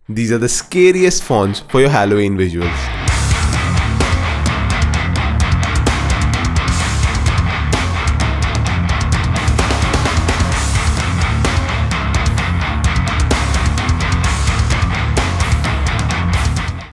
These are the scariest fonts for your Halloween visuals.